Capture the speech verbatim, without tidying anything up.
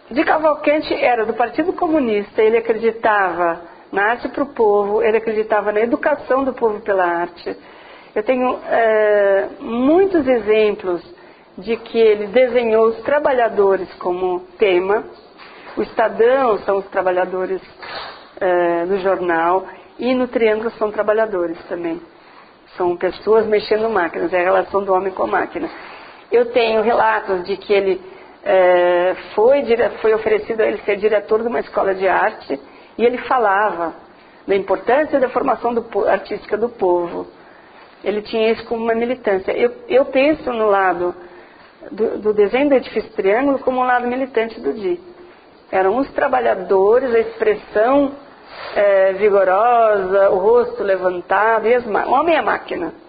de Cavalcante era do Partido Comunista, ele acreditava na arte para o povo, ele acreditava na educação do povo pela arte. Eu tenho é, muitos exemplos de que ele desenhou os trabalhadores como tema. O Estadão são os trabalhadores é, do jornal, e no Triângulo são trabalhadores também. São pessoas mexendo máquinas, é a relação do homem com a máquina. Eu tenho relatos de que ele é, foi, foi oferecido a ele ser diretor de uma escola de arte, e ele falava da importância da formação do, artística do povo. Ele tinha isso como uma militância. Eu, eu penso no lado do, do desenho do edifício Triângulo como um lado militante do Di. Eram os trabalhadores, a expressão é, vigorosa, o rosto levantado, e as, o homem e a máquina.